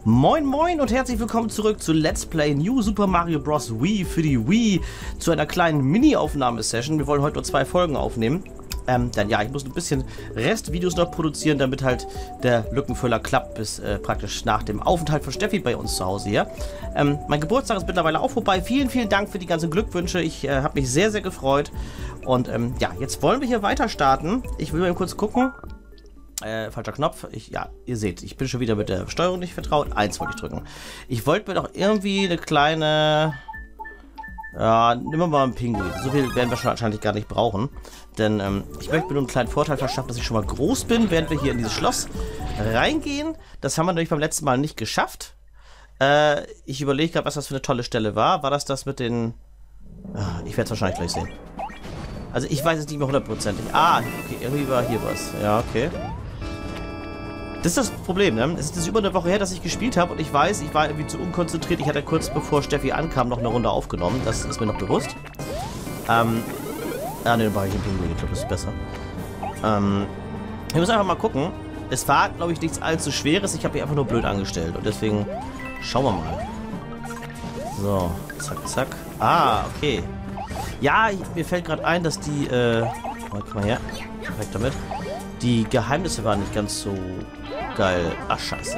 Moin moin und herzlich willkommen zurück zu Let's Play New Super Mario Bros. Wii für die Wii zu einer kleinen Mini-Aufnahmesession. Wir wollen heute nur 2 Folgen aufnehmen. Denn ja, ich muss ein bisschen Restvideos noch produzieren, damit halt der Lückenfüller klappt bis praktisch nach dem Aufenthalt von Steffi bei uns zu Hause hier. Mein Geburtstag ist mittlerweile auch vorbei. Vielen, vielen Dank für die ganzen Glückwünsche. Ich habe mich sehr, sehr gefreut. Und ja, jetzt wollen wir hier weiter starten. Ich will mal kurz gucken. Falscher Knopf. Ja, ihr seht, ich bin schon wieder mit der Steuerung nicht vertraut. 1 wollte ich drücken. Ich wollte mir doch irgendwie eine kleine... Ja, nehmen wir mal einen Pinguin. So viel werden wir schon wahrscheinlich gar nicht brauchen. Denn ich möchte mir nur einen kleinen Vorteil verschaffen, dass ich schon mal groß bin, während wir hier in dieses Schloss reingehen. Das haben wir nämlich beim letzten Mal nicht geschafft. Ich überlege gerade, was das für eine tolle Stelle war. War das mit den... ich werde es wahrscheinlich gleich sehen. Also ich weiß es nicht mehr hundertprozentig. Okay, irgendwie war hier was. Ja, okay. Das ist das Problem, ne? Es ist über eine Woche her, dass ich gespielt habe und ich weiß, ich war irgendwie zu unkonzentriert. Ich hatte kurz bevor Steffi ankam noch eine Runde aufgenommen. Das ist mir noch bewusst. Ne, dann mache ich den Pinguin. Ich glaube, das ist besser. Wir müssen einfach mal gucken. Es war, glaube ich, nichts allzu Schweres. Ich habe mich einfach nur blöd angestellt und deswegen schauen wir mal. So, zack, zack. Okay. Ja, mir fällt gerade ein, dass die, guck mal her. Perfekt damit. Die Geheimnisse waren nicht ganz so geil. Ach, scheiße.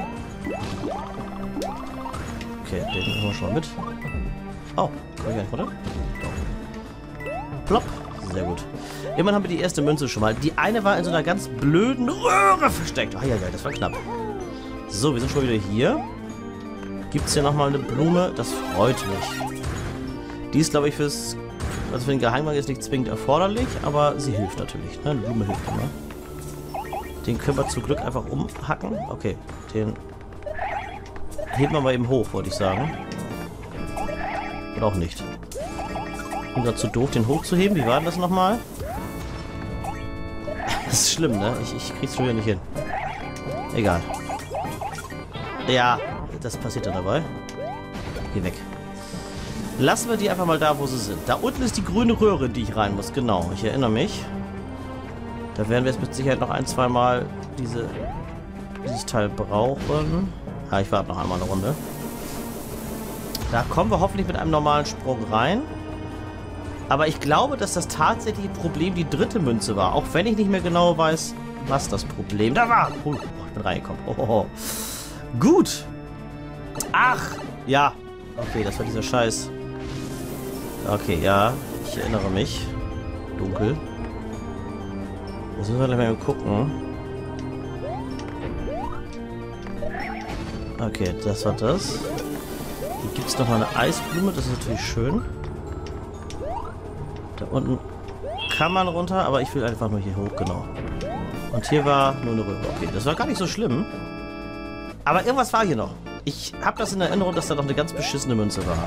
Okay, den nehmen wir schon mal mit. Oh, kann ich gar nicht, oder? Plopp. Sehr gut. Immerhin haben wir die erste Münze schon mal. Die eine war in so einer ganz blöden Röhre versteckt. Ja, das war knapp. So, wir sind schon wieder hier. Gibt es hier nochmal eine Blume? Das freut mich. Die ist, glaube ich, für den Geheimgang jetzt nicht zwingend erforderlich, aber sie hilft natürlich. Ne? Eine Blume hilft immer. Den können wir zum Glück einfach umhacken. Okay, den heben wir mal eben hoch, wollte ich sagen. Oder auch nicht. Ich bin gerade zu doof, den hochzuheben. Wie war denn das nochmal? Das ist schlimm, ne? Ich krieg's schon wieder nicht hin. Egal. Ja, das passiert dann dabei. Geh weg. Lassen wir die einfach mal da, wo sie sind. Da unten ist die grüne Röhre, in die ich rein muss. Genau, ich erinnere mich. Da werden wir jetzt mit Sicherheit noch 1-2 Mal dieses Teil brauchen. Ja, ich warte noch einmal eine Runde. Da kommen wir hoffentlich mit einem normalen Sprung rein. Aber ich glaube, dass das tatsächliche Problem die 3. Münze war. Auch wenn ich nicht mehr genau weiß, was das Problem da war. Oh, ich bin reingekommen. Oh. Gut. Ach, ja. Okay, das war dieser Scheiß. Okay, ja. Ich erinnere mich. Dunkel. Jetzt müssen wir gleich mal gucken. Okay, das war das. Hier gibt es noch mal eine Eisblume. Das ist natürlich schön. Da unten kann man runter, aber ich will einfach nur hier hoch, genau. Und hier war nur eine Röhre. Okay, das war gar nicht so schlimm. Aber irgendwas war hier noch. Ich habe das in Erinnerung, dass da noch eine ganz beschissene Münze war.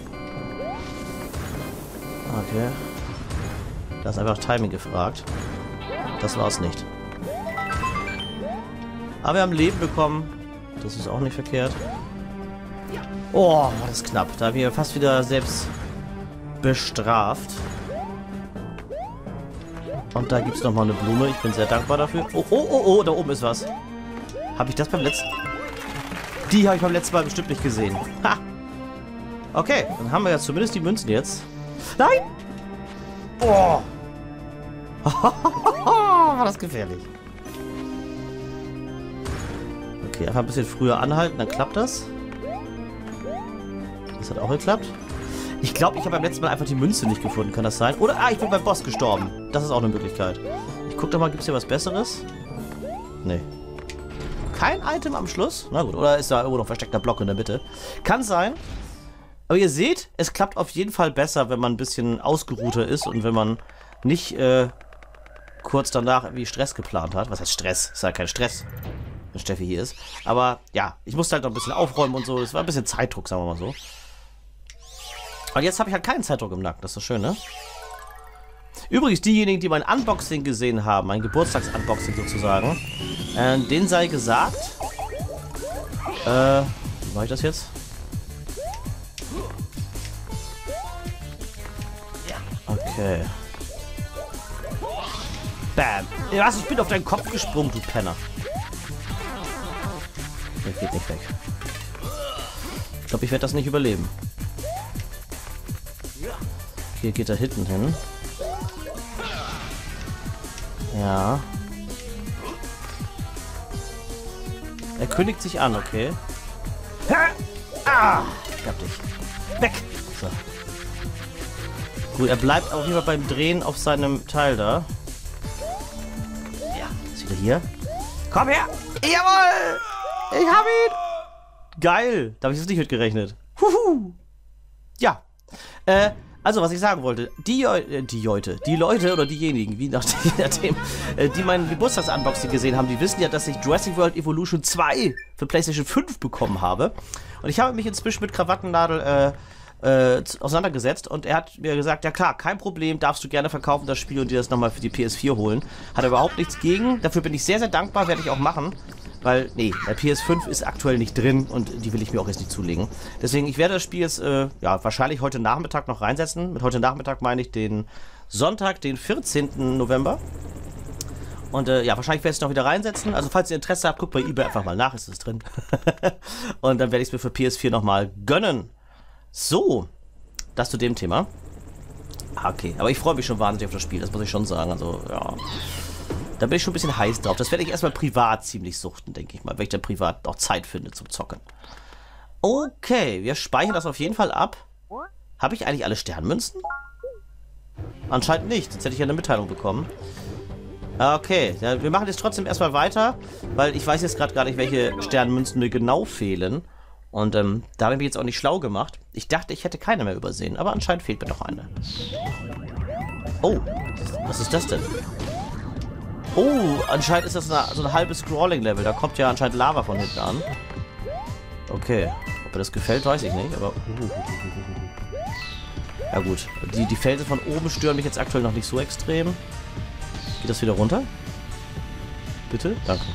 Okay. Da ist einfach Timing gefragt. Das war es nicht. Aber wir haben Leben bekommen. Das ist auch nicht verkehrt. Oh, war das knapp. Da haben wir fast wieder selbst bestraft. Und da gibt es nochmal eine Blume. Ich bin sehr dankbar dafür. Oh, da oben ist was. Habe ich das beim letzten... Die habe ich beim letzten Mal bestimmt nicht gesehen. Ha! Okay, dann haben wir ja zumindest die Münzen jetzt. Nein! Oh! War das gefährlich. Okay, einfach ein bisschen früher anhalten, dann klappt das. Das hat auch geklappt. Ich glaube, ich habe beim letzten Mal einfach die Münze nicht gefunden. Kann das sein? Oder, ich bin beim Boss gestorben. Das ist auch eine Möglichkeit. Ich gucke doch mal, gibt es hier was Besseres? Nee. Kein Item am Schluss? Na gut, oder ist da irgendwo noch versteckter Block in der Mitte? Kann sein. Aber ihr seht, es klappt auf jeden Fall besser, wenn man ein bisschen ausgeruhter ist und wenn man nicht kurz danach irgendwie Stress geplant hat. Was heißt Stress? Ist ja kein Stress, wenn Steffi hier ist. Aber ja, ich musste halt noch ein bisschen aufräumen und so. Es war ein bisschen Zeitdruck, sagen wir mal so. Und jetzt habe ich halt keinen Zeitdruck im Nacken. Das ist doch schön, ne? Übrigens, diejenigen, die mein Unboxing gesehen haben, mein Geburtstagsunboxing sozusagen, denen sei gesagt, wie mache ich das jetzt? Okay. Bam. Was? Ich bin auf deinen Kopf gesprungen, du Penner. Der geht nicht weg. glaube, ich werde das nicht überleben. Hier geht er hinten hin. Ja. Er kündigt sich an, okay. Ah! Ich hab dich. Weg! So. Gut, er bleibt auf jeden Fall beim Drehen auf seinem Teil da. Ja, ist wieder hier. Komm her! Jawohl! Ich hab ihn! Geil! Da habe ich jetzt nicht mitgerechnet. Huhu! Ja. Also, was ich sagen wollte, die Leute oder diejenigen, wie nachdem, die meinen Geburtstagsunboxing gesehen haben, die wissen ja, dass ich Jurassic World Evolution 2 für PlayStation 5 bekommen habe. Und ich habe mich inzwischen mit Krawattennadel auseinandergesetzt und er hat mir gesagt, ja klar, kein Problem, darfst du gerne verkaufen das Spiel und dir das nochmal für die PS4 holen. Hat er überhaupt nichts gegen, dafür bin ich sehr, sehr dankbar, werde ich auch machen. Weil, nee, der PS5 ist aktuell nicht drin und die will ich mir auch jetzt nicht zulegen. Deswegen, ich werde das Spiel jetzt, ja, wahrscheinlich heute Nachmittag noch reinsetzen. Mit heute Nachmittag meine ich den Sonntag, den 14. November. Und, ja, wahrscheinlich werde ich es noch wieder reinsetzen. Also, falls ihr Interesse habt, guckt bei eBay einfach mal nach, ist es drin. Und dann werde ich es mir für PS4 nochmal gönnen. So, das zu dem Thema. Okay, aber ich freue mich schon wahnsinnig auf das Spiel, das muss ich schon sagen. Also, ja... Da bin ich schon ein bisschen heiß drauf. Das werde ich erstmal privat ziemlich suchten, denke ich mal. Wenn ich dann privat auch Zeit finde zum Zocken. Okay, wir speichern das auf jeden Fall ab. Habe ich eigentlich alle Sternmünzen? Anscheinend nicht, sonst hätte ich ja eine Mitteilung bekommen. Okay, ja, wir machen jetzt trotzdem erstmal weiter, weil ich weiß jetzt gerade gar nicht, welche Sternmünzen mir genau fehlen. Und da habe ich mich jetzt auch nicht schlau gemacht. Ich dachte, ich hätte keine mehr übersehen, aber anscheinend fehlt mir noch eine. Oh, was ist das denn? Oh, anscheinend ist das so ein halbes Scrolling-Level. Da kommt ja anscheinend Lava von hinten an. Okay. Ob mir das gefällt, weiß ich nicht, aber... Ja gut. Die Felsen von oben stören mich jetzt aktuell noch nicht so extrem. Geht das wieder runter? Bitte? Danke.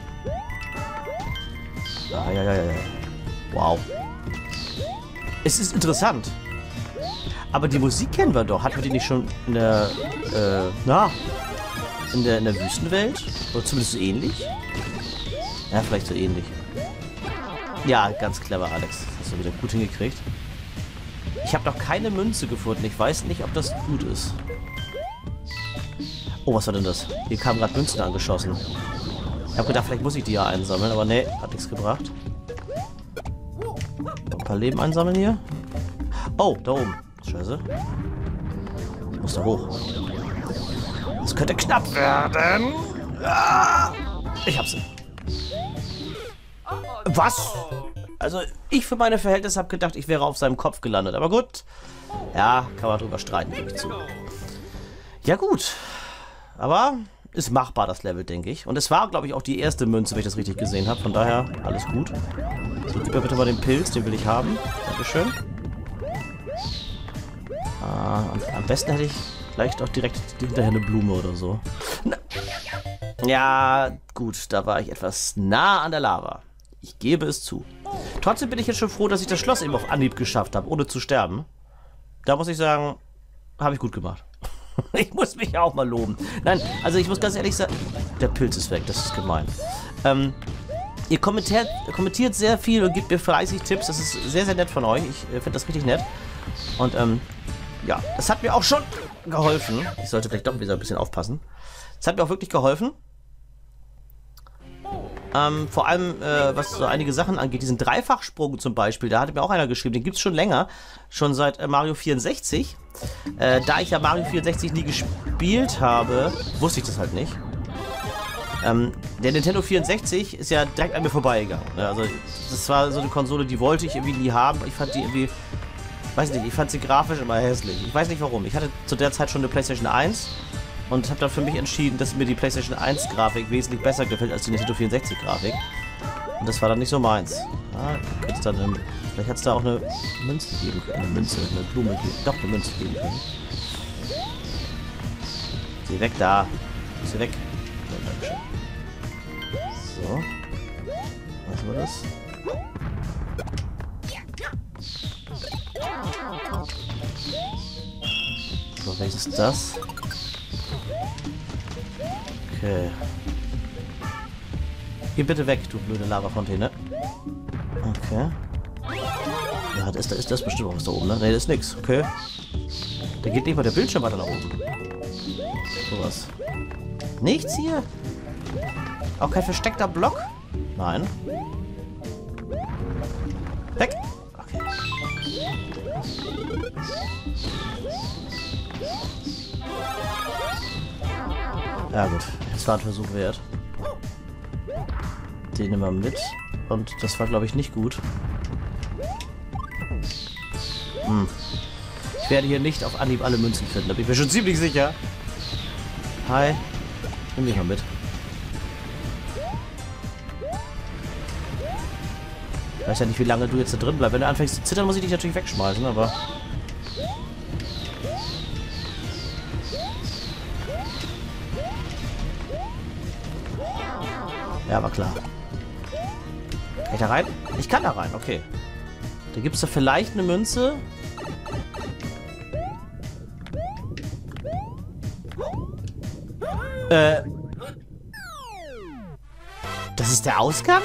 Ah, ja. Wow. Es ist interessant. Aber die Musik kennen wir doch. Hatten wir die nicht schon in der... In der Wüstenwelt? Oder zumindest so ähnlich? Ja, vielleicht so ähnlich. Ja, ganz clever, Alex. Hast du wieder gut hingekriegt. Ich habe noch keine Münze gefunden. Ich weiß nicht, ob das gut ist. Oh, was war denn das? Hier kamen gerade Münzen angeschossen. Ich habe gedacht, vielleicht muss ich die ja einsammeln, aber nee, hat nichts gebracht. Noch ein paar Leben einsammeln hier. Oh, da oben. Scheiße. Ich muss da hoch. Das könnte knapp werden. Ah, ich hab's. Was? Also, ich für meine Verhältnisse habe gedacht, ich wäre auf seinem Kopf gelandet. Aber gut. Ja, kann man drüber streiten, gebe ich zu. Ja, gut. Aber ist machbar, das Level, denke ich. Und es war, glaube ich, auch die erste Münze, wenn ich das richtig gesehen habe. Von daher, alles gut. So, gib mir bitte mal den Pilz, den will ich haben. Dankeschön. Am besten hätte ich... Vielleicht auch direkt hinterher eine Blume oder so. Na, ja, gut, da war ich etwas nah an der Lava. Ich gebe es zu. Trotzdem bin ich jetzt schon froh, dass ich das Schloss eben auf Anhieb geschafft habe, ohne zu sterben. Da muss ich sagen, habe ich gut gemacht. Ich muss mich ja auch mal loben. Nein, also ich muss ganz ehrlich sagen, der Pilz ist weg, das ist gemein. Ihr kommentiert sehr viel und gebt mir fleißig Tipps. Das ist sehr, sehr nett von euch. Ich finde das richtig nett. Und, ja, das hat mir auch schon geholfen. Ich sollte vielleicht doch wieder ein bisschen aufpassen. Das hat mir auch wirklich geholfen. Vor allem, was so einige Sachen angeht, diesen Dreifachsprung zum Beispiel, da hatte mir auch einer geschrieben, den gibt es schon länger, schon seit Mario 64. Da ich ja Mario 64 nie gespielt habe, wusste ich das halt nicht. Der Nintendo 64 ist ja direkt an mir vorbeigegangen. Also, das war so eine Konsole, die wollte ich irgendwie nie haben. Ich fand die irgendwie... Weiß nicht, ich fand sie grafisch immer hässlich. Ich weiß nicht warum. Ich hatte zu der Zeit schon eine PlayStation 1 und habe dann für mich entschieden, dass mir die PlayStation 1 Grafik wesentlich besser gefällt als die Nintendo 64 Grafik. Und das war dann nicht so meins. Ja, dann, vielleicht hat es da auch eine Münze geben können. Eine Blume geben. Doch, eine Münze geben können. Geh weg da. Geh weg. Dankeschön. So. Was war das? So, welches ist das? Okay. Geh bitte weg, du blöde Lavafontäne. Okay. Ja, ist das bestimmt auch was da oben, ne? Ne, das ist nix. Okay. Da geht nicht mal der Bildschirm weiter nach oben. Sowas. Nichts hier? Auch kein versteckter Block? Nein. Weg! Okay. Ja gut, das war ein Versuch wert. Den nehmen wir mit. Und das war, glaube ich, nicht gut. Ich werde hier nicht auf Anhieb alle Münzen finden, da bin ich mir schon ziemlich sicher. Hi. Nimm mich mal mit. Ich weiß ja nicht, wie lange du jetzt da drin bleibst. Wenn du anfängst zu zittern, muss ich dich natürlich wegschmeißen, aber... Ja, war klar. Kann ich da rein? Ich kann da rein, okay. Da gibt es da vielleicht eine Münze. Das ist der Ausgang?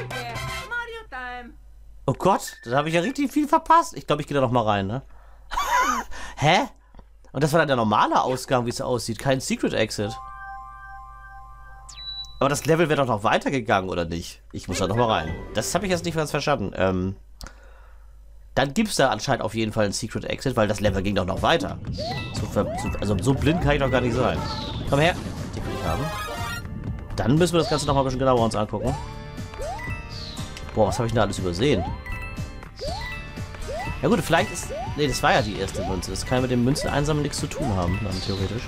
Oh Gott, da habe ich ja richtig viel verpasst. Ich glaube, ich gehe da noch mal rein, ne? Hä? Und das war dann der normale Ausgang, wie es aussieht. Kein Secret Exit. Aber das Level wäre doch noch weitergegangen, oder nicht? Ich muss da noch mal rein. Das habe ich jetzt nicht ganz verstanden. Dann gibt es da anscheinend auf jeden Fall ein Secret Exit, weil das Level ging doch noch weiter. Also so blind kann ich doch gar nicht sein. Komm her. Die will ich haben. Dann müssen wir das Ganze noch mal ein bisschen genauer uns angucken. Boah, was habe ich denn da alles übersehen? Ja gut, vielleicht ist... Ne, das war ja die erste Münze. Das kann ja mit dem Münzen einsammeln nichts zu tun haben, dann theoretisch.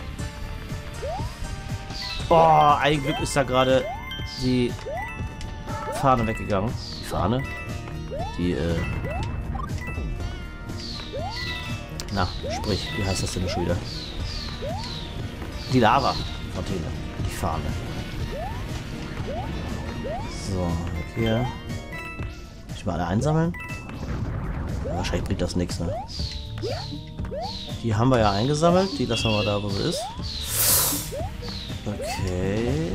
Oh, ein Glück ist da gerade die Fahne weggegangen. Die Fahne? Die, Na, sprich, wie heißt das denn schon wieder? Die Lava-Fontäne. Die Fahne. So, hier. Muss ich mal alle einsammeln? Ja, wahrscheinlich bringt das nichts, ne? Die haben wir ja eingesammelt. Die lassen wir da, wo sie ist. Okay.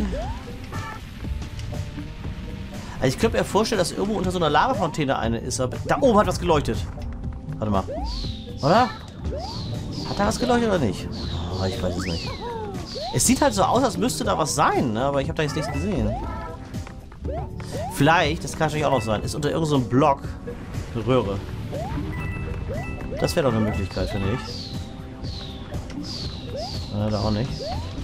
Also ich könnte mir vorstellen, dass irgendwo unter so einer Lavafontäne eine ist. Aber da oben hat was geleuchtet. Warte mal. Oder? Hat da was geleuchtet oder nicht? Oh, ich weiß es nicht. Es sieht halt so aus, als müsste da was sein, ne? Aber ich habe da jetzt nichts gesehen. Vielleicht, das kann natürlich auch noch sein, ist unter irgendeinem so Block eine Röhre. Das wäre doch eine Möglichkeit, finde ich. Da auch nicht.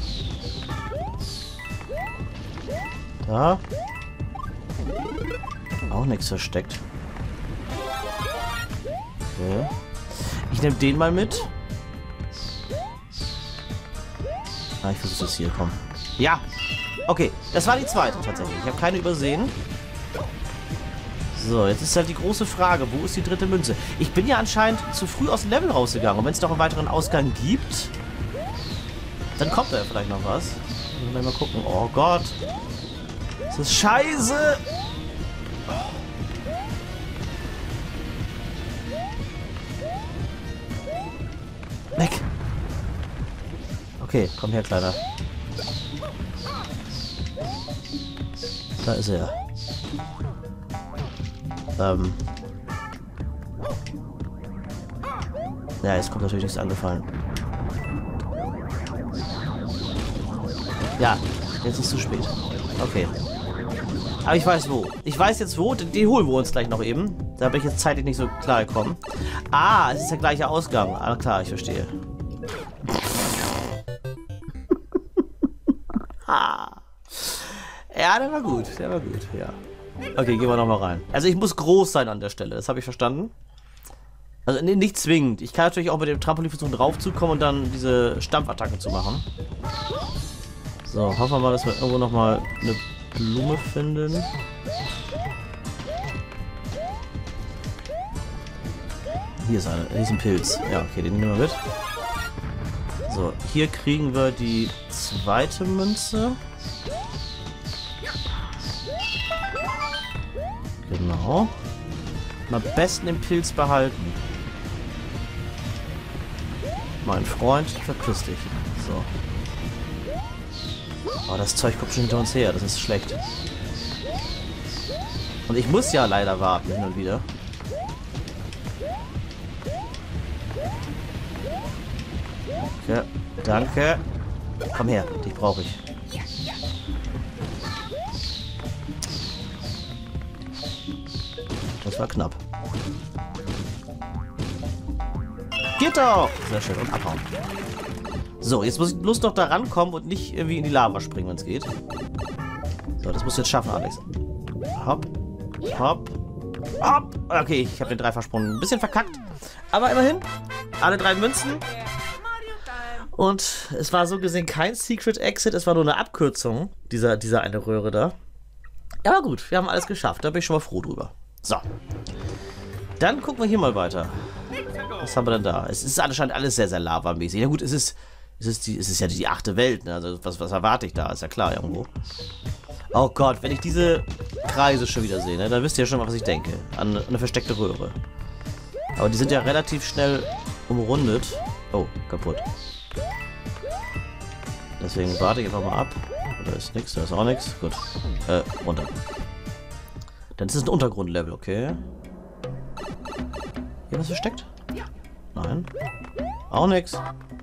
Da. Auch nichts versteckt. Okay. Ich nehme den mal mit. Ah, ich versuche es hier, komm. Ja! Okay, das war die zweite tatsächlich. Ich habe keine übersehen. So, jetzt ist halt die große Frage, wo ist die dritte Münze? Ich bin ja anscheinend zu früh aus dem Level rausgegangen. Und wenn es noch einen weiteren Ausgang gibt, dann kommt da ja vielleicht noch was. Mal gucken. Oh Gott. Das ist scheiße. Weg. Okay, komm her, Kleiner. Da ist er. Ja, jetzt kommt natürlich nichts angefallen. Ja, jetzt ist es zu spät. Okay. Aber ich weiß wo. Ich weiß jetzt wo. Den holen wir uns gleich noch eben. Da bin ich jetzt zeitlich nicht so klar gekommen. Ah, es ist der gleiche Ausgang. Ah, klar, ich verstehe. Ja, der war gut. Der war gut, ja. Okay, gehen wir nochmal rein. Also ich muss groß sein an der Stelle. Das habe ich verstanden. Also nicht zwingend. Ich kann natürlich auch mit dem Trampolin versuchen draufzukommen und dann diese Stampfattacke zu machen. So, hoffen wir mal, dass wir irgendwo nochmal eine Blume finden. Hier ist ein Pilz. Ja, okay, den nehmen wir mit. So, hier kriegen wir die zweite Münze. Genau. Am besten den Pilz behalten. Mein Freund, verpiss dich. So. Oh, das Zeug kommt schon hinter uns her. Das ist schlecht. Und ich muss ja leider warten, hin und wieder. Danke. Danke. Komm her, dich brauche ich. Das war knapp. Geht doch! Sehr schön. Und abhauen. So, jetzt muss ich bloß noch da rankommen und nicht irgendwie in die Lava springen, wenn es geht. So, das musst du jetzt schaffen, Alex. Hopp. Hopp. Hopp. Okay, ich habe den Dreifachsprung ein bisschen verkackt. Aber immerhin, alle 3 Münzen. Und es war so gesehen kein Secret Exit, es war nur eine Abkürzung, dieser eine Röhre da. Aber gut, wir haben alles geschafft, da bin ich schon mal froh drüber. So. Dann gucken wir hier mal weiter. Was haben wir denn da? Es ist anscheinend alles sehr, sehr lavamäßig. Ja gut, es ist ja die 8. Welt, ne? Also was erwarte ich da? Ist ja klar irgendwo. Oh Gott, wenn ich diese Kreise schon wieder sehe, ne, dann wisst ihr ja schon mal, was ich denke. An eine versteckte Röhre. Aber die sind ja relativ schnell umrundet. Oh, kaputt. Deswegen warte ich einfach mal ab. Da ist nichts, da ist auch nichts. Gut. Runter. Dann ist es ein Untergrundlevel, okay. Hier was versteckt? Nein. Auch nichts.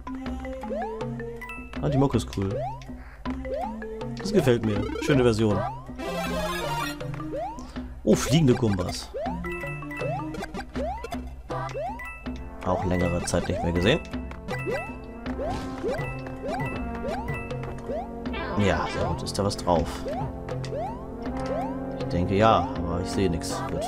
Ah, die Mucke ist cool. Das gefällt mir. Schöne Version. Oh, fliegende Gumbas. Auch längere Zeit nicht mehr gesehen. Ja, sehr gut. Ist da was drauf? Ich denke ja, aber ich sehe nichts. Gut.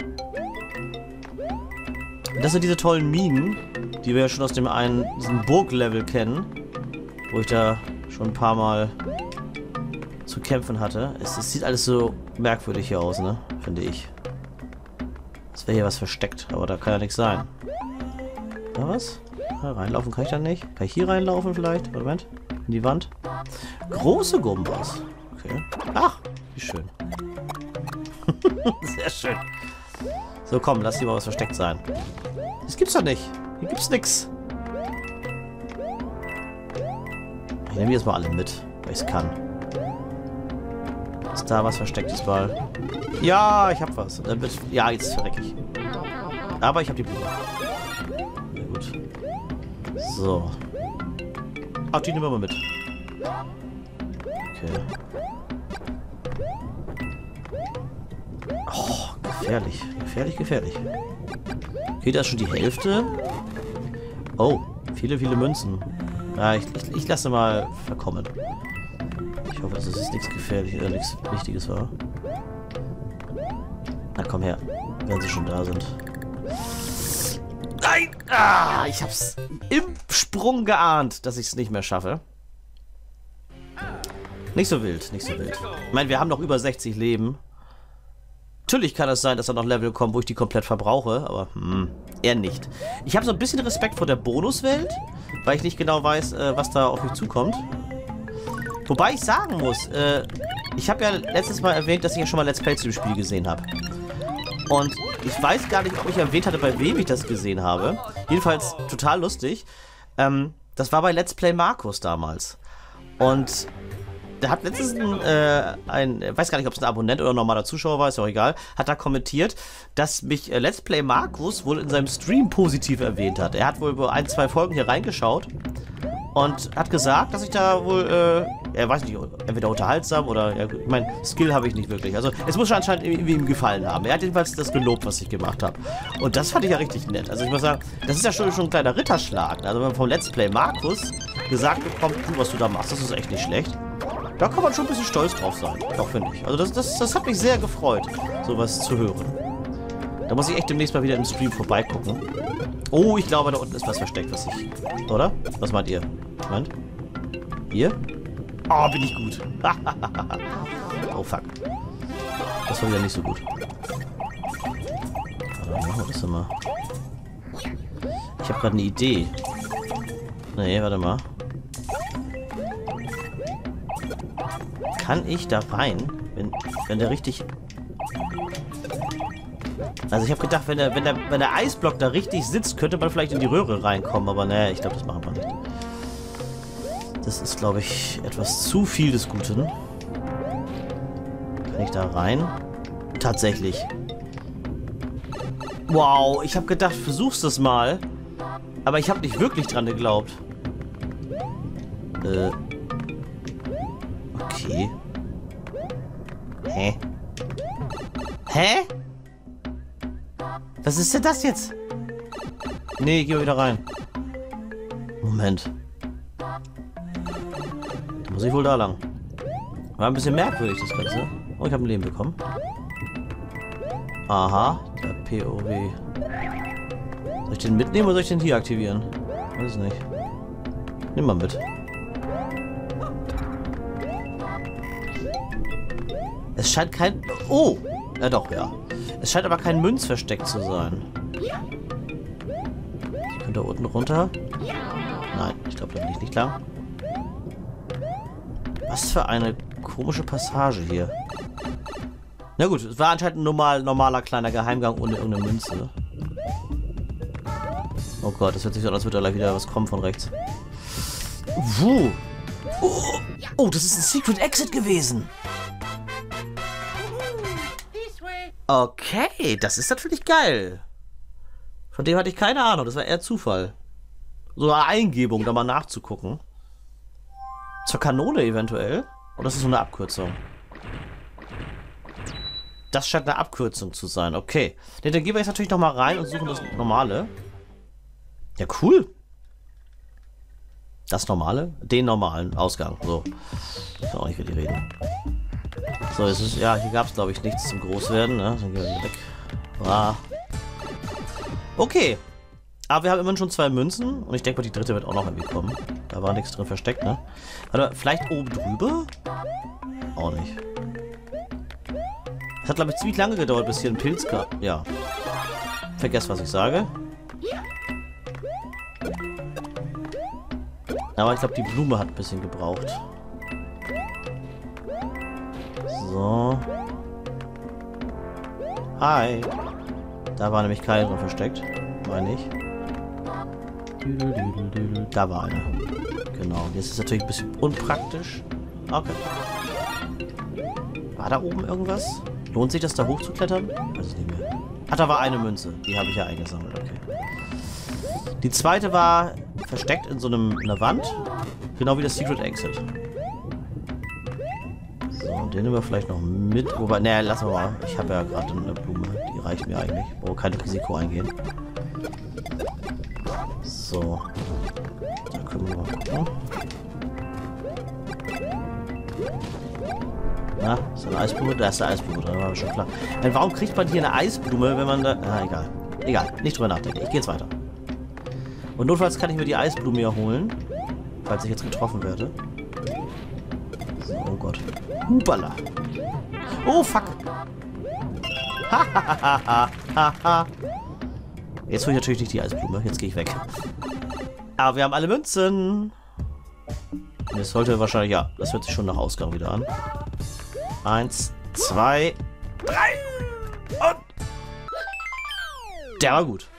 Das sind diese tollen Minen, die wir ja schon aus diesem Burglevel kennen, wo ich da schon ein paar Mal zu kämpfen hatte. Es sieht alles so merkwürdig hier aus, ne? Finde ich. Es wäre hier was versteckt, aber da kann ja nichts sein. Da was? Ja, reinlaufen kann ich da nicht. Kann ich hier reinlaufen vielleicht? Moment. In die Wand. Große Gumbas. Okay. Ach, wie schön. Sehr schön. So, komm, lass hier mal was versteckt sein. Das gibt's doch nicht. Hier gibt's nix. Ich nehme jetzt mal alle mit, weil ich es kann. Ist da was Verstecktes mal? Ja, ich hab was. Und dann wird, ja, jetzt verreck ich. Aber ich hab die Blume. Sehr gut. So. Ach, die nehmen wir mal mit. Okay. Oh, gefährlich. Gefährlich, gefährlich. Okay, da ist schon die Hälfte. Oh, viele, viele Münzen. Ja, ich lasse mal verkommen. Ich hoffe, dass es nichts Gefährliches, nichts Wichtiges war. Na komm her, wenn sie schon da sind. Nein! Ah, ich hab's im Sprung geahnt, dass ich es nicht mehr schaffe. Nicht so wild, nicht so wild. Ich meine, wir haben noch über 60 Leben. Natürlich kann es sein, dass da noch Level kommen, wo ich die komplett verbrauche, aber eher nicht. Ich habe so ein bisschen Respekt vor der Bonuswelt, weil ich nicht genau weiß, was da auf mich zukommt. Wobei ich sagen muss, ich habe ja letztes Mal erwähnt, dass ich ja schon mal Let's Play zu dem Spiel gesehen habe. Und ich weiß gar nicht, ob ich erwähnt hatte, bei wem ich das gesehen habe. Jedenfalls total lustig. Das war bei Let's Play Markus damals. Und der hat letztens weiß gar nicht, ob es ein Abonnent oder ein normaler Zuschauer war, ist ja auch egal, hat da kommentiert, dass mich Let's Play Markus wohl in seinem Stream positiv erwähnt hat. Er hat wohl über 1, 2 Folgen hier reingeschaut und hat gesagt, dass ich da wohl, er weiß nicht, entweder unterhaltsam oder, ja, ich meine, Skill habe ich nicht wirklich. Also es muss schon anscheinend irgendwie ihm gefallen haben. Er hat jedenfalls das gelobt, was ich gemacht habe. Und das fand ich ja richtig nett. Also ich muss sagen, das ist ja schon ein kleiner Ritterschlag. Also wenn man vom Let's Play Markus gesagt bekommt, du, was du da machst, das ist echt nicht schlecht. Da kann man schon ein bisschen stolz drauf sein. Doch, finde ich. Also das hat mich sehr gefreut, sowas zu hören. Da muss ich echt demnächst mal wieder im Stream vorbeigucken. Oh, ich glaube, da unten ist was versteckt, was ich... Oder? Was meint ihr? Moment. Hier? Oh, bin ich gut. Oh, fuck. Das war wieder nicht so gut. Dann machen wir das immer. Ich habe gerade eine Idee. Nee, warte mal. Kann ich da rein, wenn der richtig... Also ich habe gedacht, wenn der Eisblock da richtig sitzt, könnte man vielleicht in die Röhre reinkommen, aber ne, ich glaube, das machen wir nicht. Das ist, glaube ich, etwas zu viel des Guten. Kann ich da rein? Tatsächlich. Wow, ich habe gedacht, versuch's das mal. Aber ich habe nicht wirklich dran geglaubt. Okay. Hä? Hä? Was ist denn das jetzt? Nee, geh mal wieder rein. Moment. Da muss ich wohl da lang. War ein bisschen merkwürdig, das Ganze. Oh, ich habe ein Leben bekommen. Aha, der POW. Soll ich den mitnehmen oder soll ich den hier aktivieren? Weiß nicht. Nimm mal mit. Es scheint kein... Oh! Ja doch, ja. Es scheint aber kein Münzversteck zu sein. Ich könnte da unten runter. Nein, ich glaube, da bin ich nicht lang. Was für eine komische Passage hier. Na gut, es war anscheinend ein normaler kleiner Geheimgang ohne irgendeine Münze. Oh Gott, das hört sich so an, als würde da gleich wieder was kommen von rechts. Oh, das ist ein Secret Exit gewesen. Okay, das ist natürlich geil. Von dem hatte ich keine Ahnung, das war eher Zufall. So eine Eingebung, da mal nachzugucken. Zur Kanone eventuell? Oder ist das so eine Abkürzung? Das scheint eine Abkürzung zu sein, okay. Dann gehen wir jetzt natürlich nochmal rein und suchen das Normale. Ja, cool. Das Normale? Den normalen Ausgang, so. Ich kann auch nicht richtig reden. So, jetzt ist, ja, hier gab es glaube ich nichts zum Großwerden, ne? Dann gehen wir weg. Ah. Okay. Aber wir haben immerhin schon 2 Münzen und ich denke mal, die dritte wird auch noch irgendwie kommen. Da war nichts drin versteckt, ne? Warte, vielleicht oben drüber? Auch nicht. Es hat glaube ich ziemlich lange gedauert, bis hier ein Pilz kam. Ja. Vergesst, was ich sage. Aber ich glaube, die Blume hat ein bisschen gebraucht. So. Hi. Da war nämlich keine drin versteckt. Meine ich. Da war eine. Genau. Jetzt ist es natürlich ein bisschen unpraktisch. Okay. War da oben irgendwas? Lohnt sich das da hochzuklettern? Weiß ich nicht mehr. Ach, da war eine Münze. Die habe ich ja eingesammelt. Okay. Die zweite war versteckt in so einer Wand. Genau wie das Secret Exit. So, und den nehmen wir vielleicht noch mit. Wobei, ne, lassen wir mal. Ich habe ja gerade eine Blume. Die reicht mir eigentlich. Oh, kein Risiko eingehen. So. Da können wir mal gucken. Na, ist da eine Eisblume? Da ist eine Eisblume drin, war schon klar. Warum kriegt man hier eine Eisblume, wenn man da... Ah, egal. Egal, nicht drüber nachdenken. Ich gehe jetzt weiter. Und notfalls kann ich mir die Eisblume hier holen. Falls ich jetzt getroffen werde. So, oh Gott. Hupala. Oh, fuck. Jetzt hole ich natürlich nicht die Eisblume. Jetzt gehe ich weg. Aber wir haben alle Münzen. Das sollte wahrscheinlich... Ja, das hört sich schon nach Ausgang wieder an. 1, 2, 3. Und... Der war gut.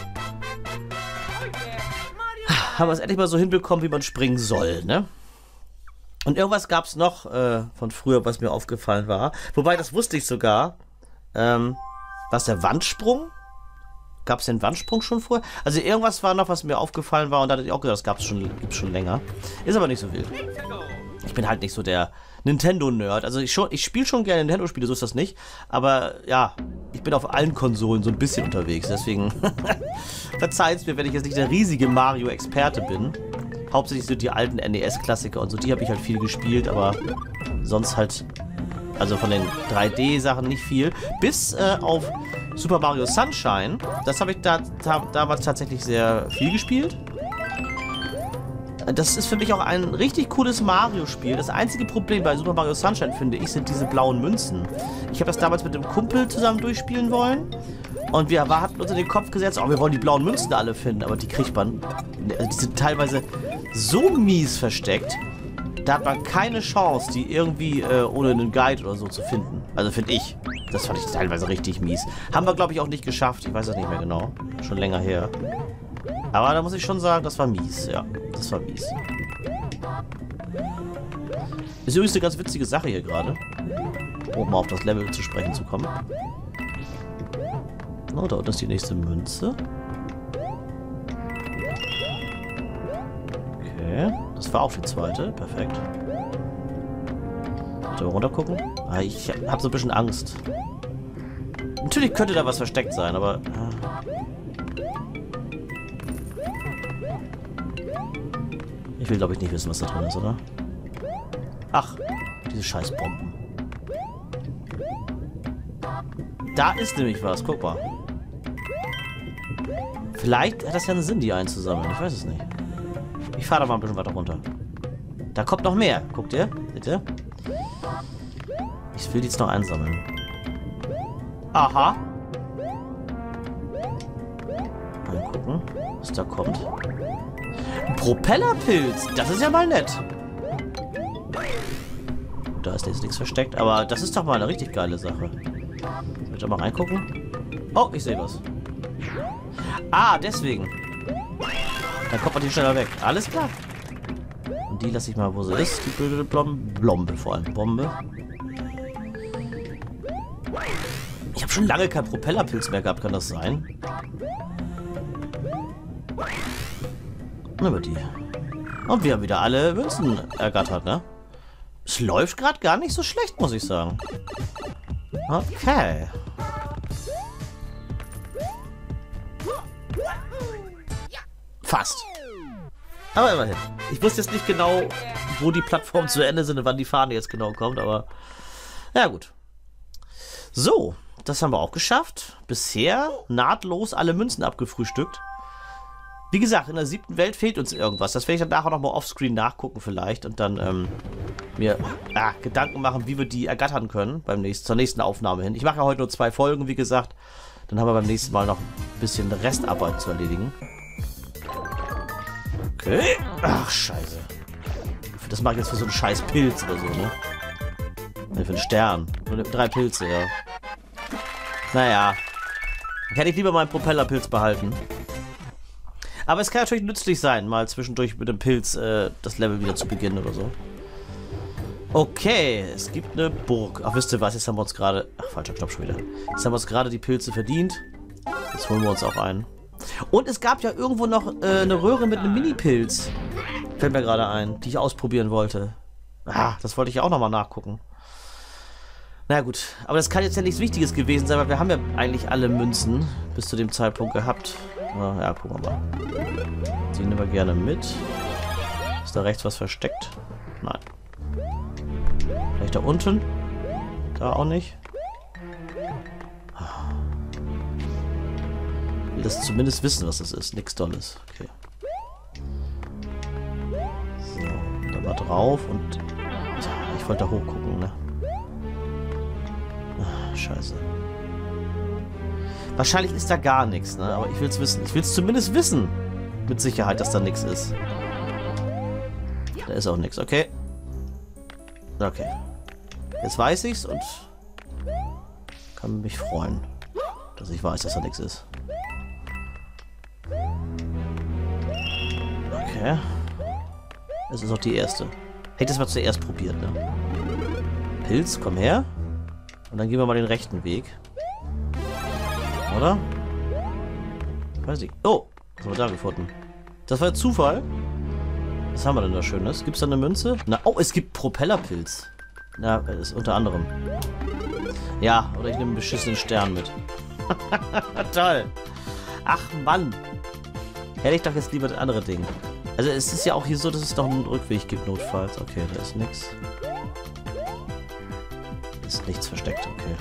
Haben wir es endlich mal so hinbekommen, wie man springen soll, ne? Und irgendwas gab es noch von früher, was mir aufgefallen war. Wobei, das wusste ich sogar. Was, der Wandsprung? Gab es den Wandsprung schon vorher? Also irgendwas war noch, was mir aufgefallen war und da hatte ich auch gedacht, das gibt's schon länger. Ist aber nicht so wild. Ich bin halt nicht so der Nintendo-Nerd. Also ich spiele schon gerne Nintendo-Spiele, so ist das nicht. Aber ja, ich bin auf allen Konsolen so ein bisschen unterwegs. Deswegen verzeiht mir, wenn ich jetzt nicht der riesige Mario-Experte bin. Hauptsächlich sind die alten NES-Klassiker und so, die habe ich halt viel gespielt, aber sonst halt, also von den 3D-Sachen nicht viel. Bis auf Super Mario Sunshine. Das habe ich damals tatsächlich sehr viel gespielt. Das ist für mich auch ein richtig cooles Mario-Spiel. Das einzige Problem bei Super Mario Sunshine, finde ich, sind diese blauen Münzen. Ich habe das damals mit einem Kumpel zusammen durchspielen wollen. Und wir hatten uns in den Kopf gesetzt, oh, wir wollen die blauen Münzen alle finden. Aber die kriegt man. Die sind teilweise so mies versteckt. Da hat man keine Chance, die irgendwie ohne einen Guide oder so zu finden. Also finde ich. Das fand ich teilweise richtig mies. Haben wir, glaube ich, auch nicht geschafft. Ich weiß das nicht mehr genau. Schon länger her. Aber da muss ich schon sagen, das war mies. Ja, das war mies. Ist übrigens eine ganz witzige Sache hier gerade. Um mal auf das Level zu sprechen zu kommen. Oh, da unten ist die nächste Münze. Okay, das war auch die zweite. Perfekt. Sollen wir runter gucken? Ah, ich habe so ein bisschen Angst. Natürlich könnte da was versteckt sein, aber... Ich will, glaube ich, nicht wissen, was da drin ist, oder? Ach, diese scheiß Bomben. Da ist nämlich was, guck mal. Vielleicht hat das ja einen Sinn, die einzusammeln. Ich weiß es nicht. Ich fahre da mal ein bisschen weiter runter. Da kommt noch mehr. Guckt ihr? Seht ihr? Ich will die jetzt noch einsammeln. Aha. Mal gucken, was da kommt. Ein Propellerpilz. Das ist ja mal nett. Da ist jetzt nichts versteckt, aber das ist doch mal eine richtig geile Sache. Soll ich da mal reingucken? Oh, ich sehe was. Ah, deswegen. Dann kommt man die schneller weg. Alles klar. Und die lasse ich mal, wo sie ist. Die blöde Blombe vor allem. Bombe. Ich habe schon lange keinen Propellerpilz mehr gehabt, kann das sein? Über die. Und wir haben wieder alle Münzen ergattert, ne? Es läuft gerade gar nicht so schlecht, muss ich sagen. Okay. Fast. Aber immerhin. Ich wusste jetzt nicht genau, wo die Plattformen zu Ende sind und wann die Fahne jetzt genau kommt, aber ja gut. So, das haben wir auch geschafft. Bisher nahtlos alle Münzen abgefrühstückt. Wie gesagt, in der 7. Welt fehlt uns irgendwas. Das werde ich dann nachher nochmal offscreen nachgucken vielleicht und dann mir Gedanken machen, wie wir die ergattern können zur nächsten Aufnahme hin. Ich mache ja heute nur 2 Folgen, wie gesagt. Dann haben wir beim nächsten Mal noch ein bisschen Restarbeit zu erledigen. Okay. Ach, scheiße. Das mache ich jetzt für so einen scheiß Pilz oder so, ne? Ne, für einen Stern. Nur 3 Pilze, ja. Naja. Hätte ich lieber meinen Propellerpilz behalten. Aber es kann natürlich nützlich sein, mal zwischendurch mit dem Pilz das Level wieder zu beginnen oder so. Okay, es gibt eine Burg. Ach, wisst ihr was? Jetzt haben wir uns gerade... Ach, falscher Knopf schon wieder. Jetzt haben wir uns gerade die Pilze verdient. Jetzt holen wir uns auch einen. Und es gab ja irgendwo noch eine Röhre mit einem Mini-Pilz. Fällt mir gerade ein, die ich ausprobieren wollte. Ah, das wollte ich ja auch nochmal nachgucken. Na gut, aber das kann jetzt ja nichts Wichtiges gewesen sein, weil wir haben ja eigentlich alle Münzen bis zu dem Zeitpunkt gehabt. Ja, gucken wir mal. Die nehmen wir gerne mit. Ist da rechts was versteckt? Nein. Vielleicht da unten? Da auch nicht. Ich will das zumindest wissen, was das ist. Nix Dolles. Okay. So, da war drauf und... Ich wollte da hochgucken, ne? Ah, scheiße. Wahrscheinlich ist da gar nichts, ne? Aber ich will es wissen. Ich will es zumindest wissen. Mit Sicherheit, dass da nichts ist. Da ist auch nichts, okay. Okay. Jetzt weiß ich's und kann mich freuen, dass ich weiß, dass da nichts ist. Okay. Es ist auch die erste. Hätte das mal zuerst probiert, ne? Pilz, komm her. Und dann gehen wir mal den rechten Weg. Oder? Weiß ich. Oh, was haben wir da gefunden? Das war Zufall. Was haben wir denn da Schönes? Gibt es da eine Münze? Na, oh, es gibt Propellerpilz. Ja, das ist unter anderem. Ja, oder ich nehme einen beschissenen Stern mit. Toll. Ach, Mann. Hätte ich doch jetzt lieber das andere Ding. Also es ist ja auch hier so, dass es noch einen Rückweg gibt, notfalls. Okay, da ist nichts. Ist nichts versteckt, okay.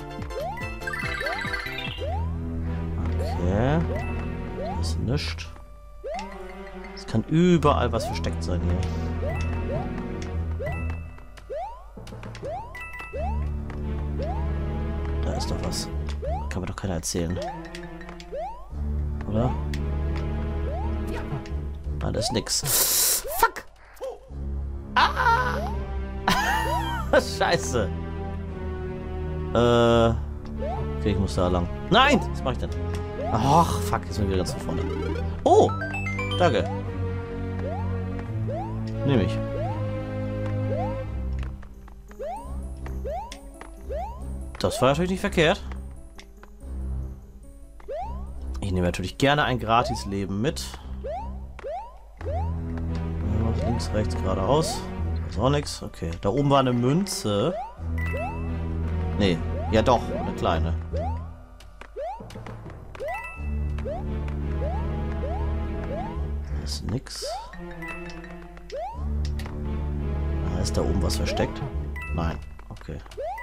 Okay. Da ist nichts. Es kann überall was versteckt sein hier. Da ist doch was. Kann mir doch keiner erzählen. Oder? Ah, da ist nix. Fuck! Ah! Scheiße. Okay, ich muss da lang. Nein! Was mache ich denn? Ach, fuck, jetzt sind wir wieder ganz von vorne. Oh! Danke. Nehme ich. Das war natürlich nicht verkehrt. Ich nehme natürlich gerne ein Gratis-Leben mit. Was Links, rechts, geradeaus. Ist auch nichts. Okay. Da oben war eine Münze. Nee. Ja doch, eine kleine. Da ist nix. Ist da oben was versteckt? Nein. Okay.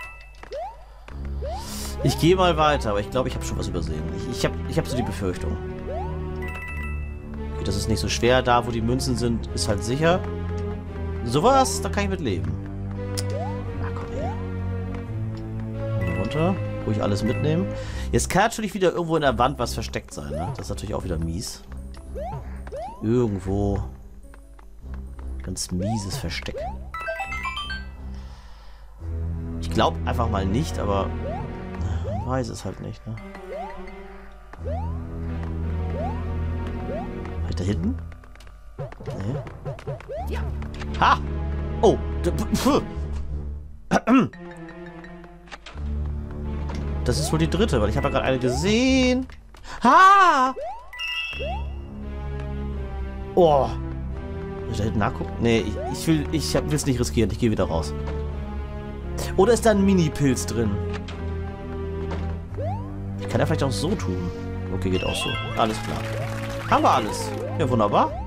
Ich gehe mal weiter, aber ich glaube, ich habe schon was übersehen. Ich hab so die Befürchtung. Okay, das ist nicht so schwer. Da, wo die Münzen sind, ist halt sicher. Sowas, da kann ich mit leben. Na, komm her. Hier runter. Ruhig alles mitnehmen. Jetzt kann natürlich wieder irgendwo in der Wand was versteckt sein, ne? Das ist natürlich auch wieder mies. Irgendwo. Ganz mieses Versteck. Ich glaube einfach mal nicht, aber man weiß es halt nicht, ne? Halt da hinten? Nee. Ha! Oh! Das ist wohl die dritte, weil ich habe ja gerade eine gesehen. Ha! Oh! Soll ich da hinten nachgucken? Nee, ich will es nicht riskieren. Ich gehe wieder raus. Oder ist da ein Mini-Pilz drin? Ich kann ja vielleicht auch so tun. Okay, geht auch so. Alles klar. Haben wir alles. Ja, wunderbar.